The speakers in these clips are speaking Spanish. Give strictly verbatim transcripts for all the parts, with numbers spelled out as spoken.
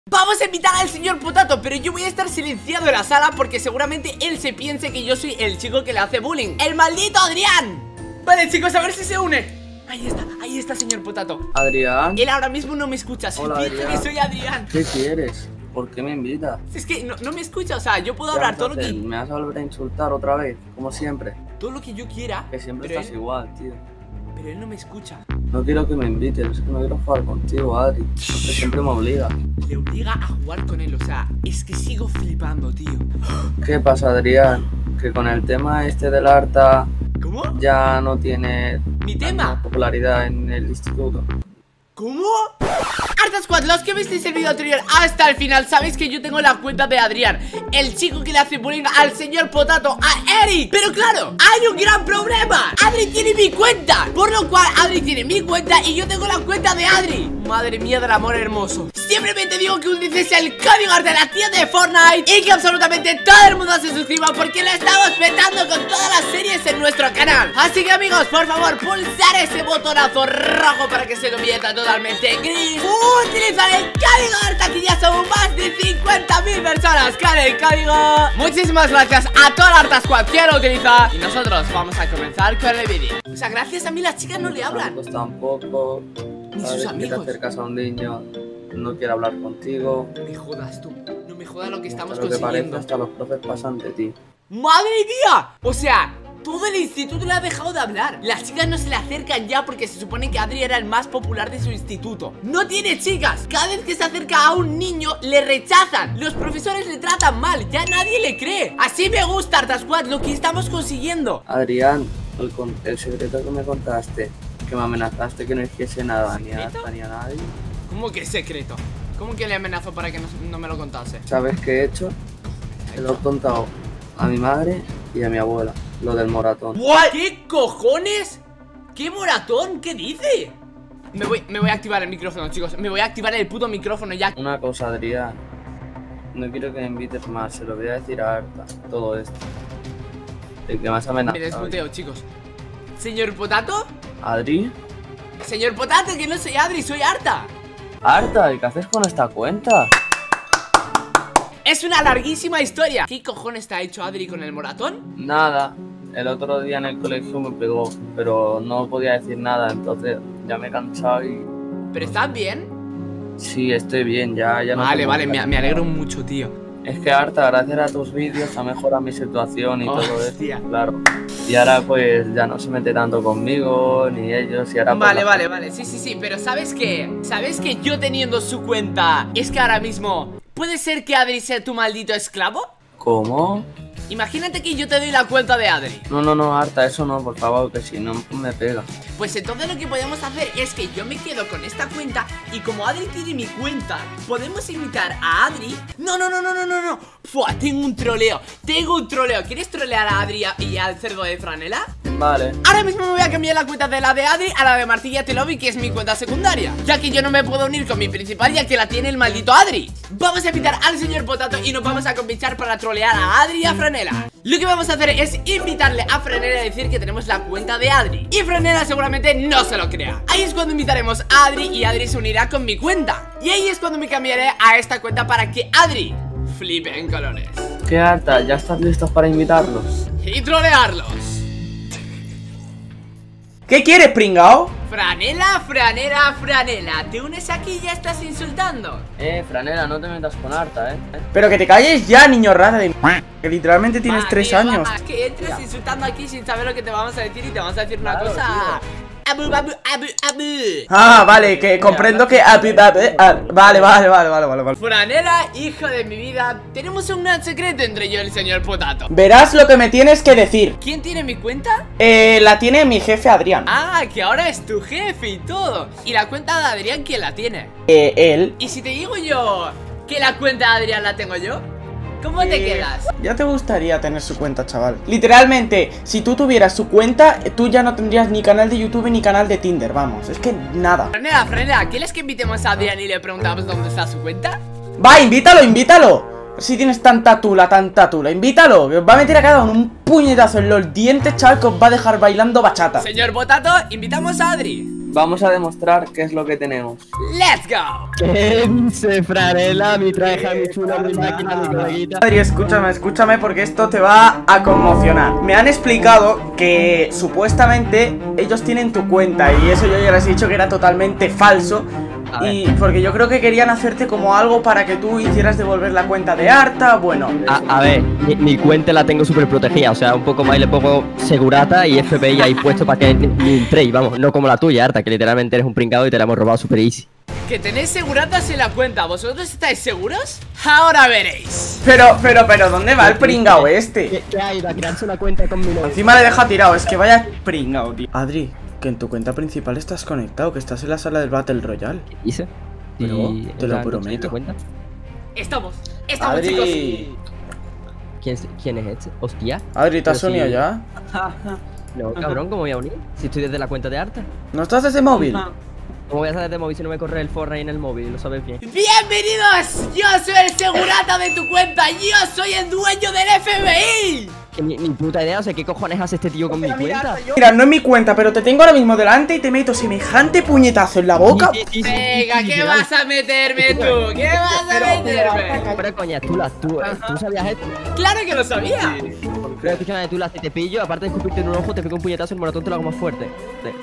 Vamos a invitar al señor Potato, pero yo voy a estar silenciado en la sala porque seguramente él se piense que yo soy el chico que le hace bullying. ¡El maldito Adrián! Vale, chicos, a ver si se une. Ahí está, ahí está, señor Potato. Adrián. Él ahora mismo no me escucha. Se Hola, dice Adrián. que soy Adrián. ¿Qué quieres? ¿Por qué me invitas? Es que no, no me escucha, o sea, yo puedo ¿Qué hablar vas a todo lo hacer? que... ¿Me vas a volver a insultar otra vez? Como siempre. Todo lo que yo quiera. Que siempre pero estás él, igual, tío. pero él no me escucha. No quiero que me invites, es que no quiero jugar contigo, Adri. Porque siempre me obliga. Le obliga a jugar con él, o sea, es que sigo flipando, tío. ¿Qué pasa, Adrián? Que con el tema este del Arta ¿Cómo? ya no tiene ¿Mi la tema? misma popularidad en el instituto. ¿Cómo? Arta Squad, los que visteis el vídeo anterior hasta el final, sabéis que yo tengo la cuenta de Adrián, el chico que le hace bullying al señor Potato, a Eric. Pero claro, hay un gran problema. Adri tiene mi cuenta, por lo cual Adri tiene mi cuenta y yo tengo la cuenta de Adri. Madre mía del amor hermoso. Simplemente digo que utilices el código de la tienda de Fortnite y que absolutamente todo el mundo se suscriba porque le estamos petando con todas las series en nuestro canal. Así que amigos, por favor, pulsar ese botonazo rojo para que se convierta totalmente gris. Utilizar el código Arta, que ya somos más de cincuenta mil personas con el código. Muchísimas gracias a toda la Arta Squad que lo utiliza. Y nosotros vamos a comenzar con el vídeo. O sea, gracias a mí las chicas no le hablan. Pues tampoco. Ni Sabes sus que te amigos. acercas a un niño, no quiere hablar contigo. No me jodas tú, no me jodas lo que estamos Lo que parece, consiguiendo. hasta los profes pasan de ti. ¡Madre mía! O sea, todo el instituto le ha dejado de hablar. Las chicas no se le acercan ya porque se supone que Adri era el más popular de su instituto. ¡No tiene chicas! Cada vez que se acerca a un niño, le rechazan. Los profesores le tratan mal, ya nadie le cree. Así me gusta, Arta Squad, lo que estamos consiguiendo. Adrián, el, con- el secreto que me contaste, que me amenazaste que no hiciese nada, ni a ¿Secreto? Arta ni a nadie. ¿Cómo que secreto? ¿Cómo que le amenazó para que no, no me lo contase? ¿Sabes qué he hecho? Se lo he contado a mi madre y a mi abuela, lo del moratón. ¿Qué cojones? ¿Qué moratón? ¿Qué dice? Me voy, me voy a activar el micrófono, chicos. Me voy a activar el puto micrófono ya. Una cosa, Adrián, no quiero que me invites más, se lo voy a decir a Arta, todo esto. El que más Me amenazado. desmuteo, chicos. Señor Potato. ¿Adri? Señor Potato, que no soy Adri, soy Arta. Arta, ¿y qué haces con esta cuenta? Es una larguísima historia. ¿Qué cojones está hecho Adri con el moratón? Nada, el otro día en el colegio me pegó, pero no podía decir nada, entonces ya me he cansado y... ¿Pero estás bien? Sí, estoy bien, ya, ya no Vale, tengo vale, que me, hacer me nada. alegro mucho, tío. Es que Arta, gracias a tus vídeos ha mejorado mi situación y todo Hostia. esto, claro. Y ahora pues ya no se mete tanto conmigo, ni ellos, y ahora... pues, Vale, la- vale, vale, sí, sí, sí. Pero ¿sabes qué? ¿Sabes que yo teniendo su cuenta es que ahora mismo puede ser que Adri sea tu maldito esclavo? ¿Cómo? Imagínate que yo te doy la cuenta de Adri. No, no, no, Arta, eso no, por favor, que si no me pega. Pues entonces lo que podemos hacer es que yo me quedo con esta cuenta y como Adri tiene mi cuenta, podemos invitar a Adri. No, no, no, no, no, no, no. Fua, tengo un troleo, tengo un troleo. ¿Quieres trolear a Adri y al cerdo de franela? Vale. Ahora mismo me voy a cambiar la cuenta de la de Adri a la de Martilla Telovi, que es mi cuenta secundaria, ya que yo no me puedo unir con mi principal ya que la tiene el maldito Adri. Vamos a invitar al señor Potato y nos vamos a convencer para trolear a Adri y a Franela. Lo que vamos a hacer es invitarle a Franela a decir que tenemos la cuenta de Adri, y Franela seguramente no se lo crea. Ahí es cuando invitaremos a Adri y Adri se unirá con mi cuenta. Y ahí es cuando me cambiaré a esta cuenta para que Adri flipe en colores ¿Qué, Arta? ¿Ya estás listos para invitarlos? y trolearlos. ¿Qué quieres, pringao? Franela, Franela, Franela, ¿te unes aquí y ya estás insultando? Eh, Franela, no te metas con Arta, eh. Pero que te calles ya, niño rata de m***, que literalmente tienes Va, tres tío, años. va, que entres insultando aquí sin saber lo que te vamos a decir y te vamos a decir una Claro, cosa. Abu, abu, abu, abu. Ah, vale, que comprendo que... ah, pi- ah, pi- ah, Vale, vale, vale, vale, vale, vale. Franela, hijo de mi vida, tenemos un gran secreto entre yo y el señor Potato. Verás lo que me tienes que decir. ¿Quién tiene mi cuenta? Eh, la tiene mi jefe Adrián. Ah, que ahora es tu jefe y todo. ¿Y la cuenta de Adrián quién la tiene? Eh, él. ¿Y si te digo yo que la cuenta de Adrián la tengo yo? ¿Cómo te Eh, quedas? Ya te gustaría tener su cuenta, chaval. Literalmente, si tú tuvieras su cuenta, eh, tú ya no tendrías ni canal de YouTube ni canal de Tinder, vamos. Es que nada. Franela, Franela, ¿quieres que invitemos a Adrián y le preguntamos dónde está su cuenta? Va, invítalo, invítalo. Si tienes tanta tula, tanta tula, invítalo. Que os va a meter a cada uno un puñetazo en los dientes, chaval, que os va a dejar bailando bachata. Señor Potato, invitamos a Adri. Vamos a demostrar qué es lo que tenemos. ¡Let's go! ¿Qué dice Franela? Mi traje, mi chulo, mi máquina, mi coleguita. Adri, escúchame, escúchame porque esto te va a conmocionar. Me han explicado que supuestamente ellos tienen tu cuenta y eso yo ya les he dicho que era totalmente falso. Y porque yo creo que querían hacerte como algo para que tú hicieras devolver la cuenta de Arta. Bueno, A, a ver, mi, mi cuenta la tengo súper protegida. O sea, un poco más y le pongo segurata y F B I ahí puesto para que ni, ni entréis. Vamos, no como la tuya, Arta, que literalmente eres un pringado y te la hemos robado súper easy. Que tenéis seguratas en la cuenta. ¿Vosotros estáis seguros? Ahora veréis. pero, pero, pero, ¿dónde va el pringao este? ¿Qué, qué ha ido a crearse una cuenta con mi novio? Encima le deja tirado, es que vaya pringao, tío. Adri, que en tu cuenta principal estás conectado, que estás en la sala del Battle Royale. ¿Qué hice? Pero, Y- te lo ¿en prometo. serio te cuenta? Estamos, estamos, chicos. Adri, ¿Quién, es- ¿Quién es este? Hostia. Adri, ¿te has Pero si- unido ya? No, cabrón, ¿cómo voy a unir? Si estoy desde la cuenta de Arta. ¿No estás desde móvil? ¿Cómo voy a estar desde móvil si no me corre el Fortnite en el móvil? Lo sabes bien. Bienvenidos, yo soy el segurata de tu cuenta. Yo soy el dueño del F B I. Que ni, ni puta idea, o sea, ¿qué cojones hace este tío con mi cuenta? Mira, no es mi cuenta, pero te tengo ahora mismo delante y te meto semejante puñetazo en la boca. Sí, sí, sí, sí, Venga, sí, ¿qué literal. vas a meterme tú? ¿Qué vas a meterme? Pero coña, tú, la, tú, tú sabías esto. Claro que lo sabía. Pero escúchame, tú, la, si te pillo, aparte de escupirte en un ojo, te pego un puñetazo y el moratón te lo hago más fuerte. De-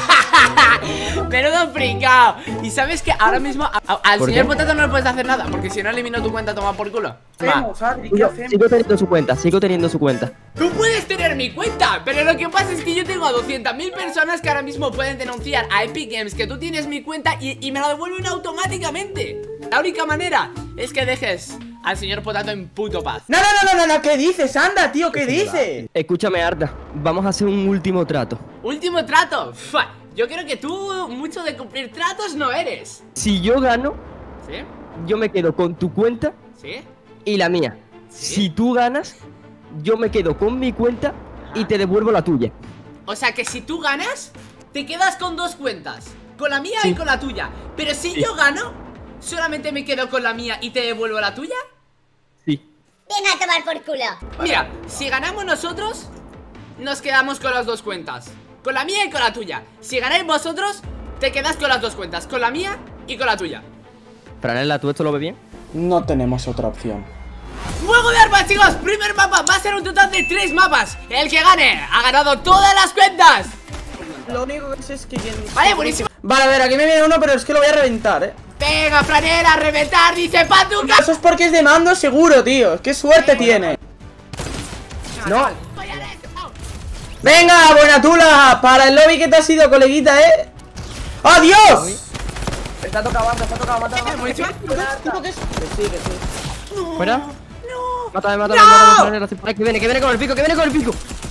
Menudo pringao. Y sabes que ahora mismo a- a- al ¿Por señor qué? Potato no le puedes hacer nada, porque si no elimino tu cuenta, toma por culo. Va. Adri? Sigo, sigo teniendo su cuenta, sigo teniendo su cuenta. Tú puedes tener mi cuenta, pero lo que pasa es que yo tengo a doscientas mil personas que ahora mismo pueden denunciar a Epic Games que tú tienes mi cuenta y, y me la devuelven automáticamente. La única manera es que dejes al señor Potato en puto paz. No, no, no, no, no, no, ¿qué dices? Anda, tío, ¿qué dices? Escúchame, Arta, vamos a hacer un último trato. Último trato. Fua, yo creo que tú mucho de cumplir tratos no eres. Si yo gano, ¿Sí? yo me quedo con tu cuenta ¿Sí? y la mía. ¿Sí? Si tú ganas, yo me quedo con mi cuenta y te devuelvo la tuya. O sea que si tú ganas, te quedas con dos cuentas. Con la mía Sí. y con la tuya. Pero si Sí. yo gano, solamente me quedo con la mía y te devuelvo la tuya. Sí. Ven a tomar por culo. Mira, si ganamos nosotros, nos quedamos con las dos cuentas. Con la mía y con la tuya. Si ganáis vosotros, te quedas con las dos cuentas. Con la mía y con la tuya. Franela, ¿tú esto lo ves bien? No tenemos otra opción. Juego de armas, chicos. Primer mapa. Va a ser un total de tres mapas. El que gane ha ganado todas las cuentas. Lo único que sé es que quien... Vale, buenísimo. Vale, a ver, aquí me viene uno, pero es que lo voy a reventar, eh. Venga, Franela, a reventar, dice Patuca. Eso es porque es de mando seguro, tío. Es que suerte tiene. No. Venga, buena tula. Para el lobby que te has ido, coleguita, eh. ¡Adiós! Está tocado, banda, está tocado, mata. ¿Fuera? No. Mátame, mátame, ¡No! mátame, Franela. Ay, que viene, que viene con el pico, que viene con el pico.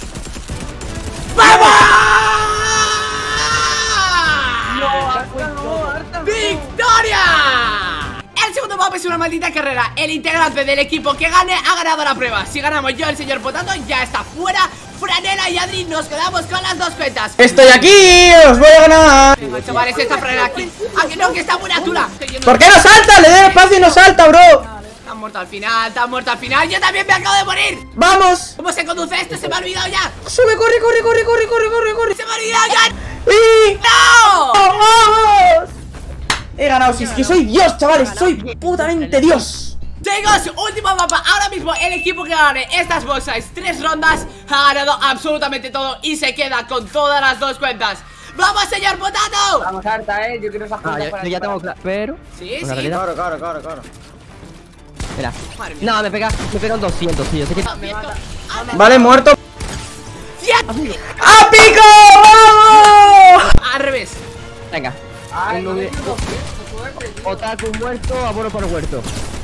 ¡Victoria! El segundo mapa es una maldita carrera. El integrante del equipo que gane ha ganado la prueba. Si ganamos yo, el señor Potato ya está fuera. Franela y Adri nos quedamos con las dos cuentas. ¡Estoy aquí! ¡Os voy a ganar! Venga, chavales, esta Franela aquí. ¡Ah, que no, que está buena tula! ¿Por qué no salta? Le doy espacio y no salta, bro. Está muerto al final, está muerto al final. Yo también me acabo de morir. ¡Vamos! ¿Cómo se conduce esto? Se me ha olvidado ya. ¡Sube, corre, corre, corre, corre, corre, corre, corre! Se me ha olvidado ya. ¡Y! ¡No! ¡Vamos! He ganado, si es que soy Dios, chavales. Soy putamente Dios. Chicos, último mapa. Ahora mismo el equipo que gane estas bolsas tres rondas ha ganado absolutamente todo y se queda con todas las dos cuentas. ¡Vamos, señor Potato! Vamos, Arta, eh. Yo quiero esas Ah, cuentas ya, para yo ya tengo claro. Pero. Sí, Pues la sí. realidad- Claro, claro, claro, claro. Mira. Madre mía. No, me pega, me pega un doscientos, tío. Sé que... Vale, muerto. ¡Cien! ¡A pico! ¡Vamos! Al revés. Venga. Ay, Uno no de- me digo suerte, tío. Otaku muerto, abono por huerto.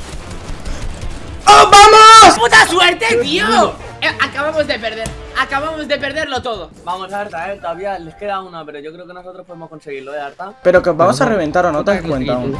¡Oh, vamos! ¡Puta suerte, tío! Eh, acabamos de perder. Acabamos de perderlo todo. Vamos, Arta, eh. Todavía les queda una, pero yo creo que nosotros podemos conseguirlo, eh, Arta. Pero que vamos a reventar o no te das cuenta aún.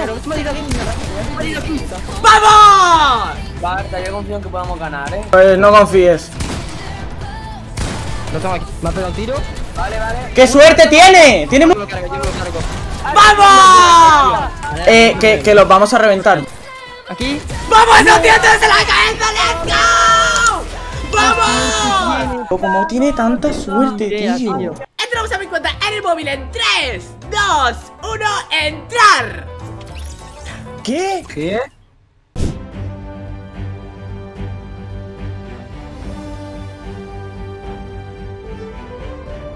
¡Vamos! Va, Arta, yo confío en que podamos ganar, eh. Pues no confíes. Lo tengo aquí. Me ha pegado un tiro. Vale, vale. ¡Qué suerte tiene! Tiene mu- Yo me lo cargo, yo me lo cargo. ¡Vamos! Eh, que, que los vamos a reventar. Aquí. ¡Vamos, doscientos en la cabeza! ¡Let's go! ¡Vamos! Como tiene tanta suerte, Idea, tío. tío. Entramos Vamos a mi cuenta en el móvil en tres, dos, uno, entrar. ¿Qué? ¿Qué?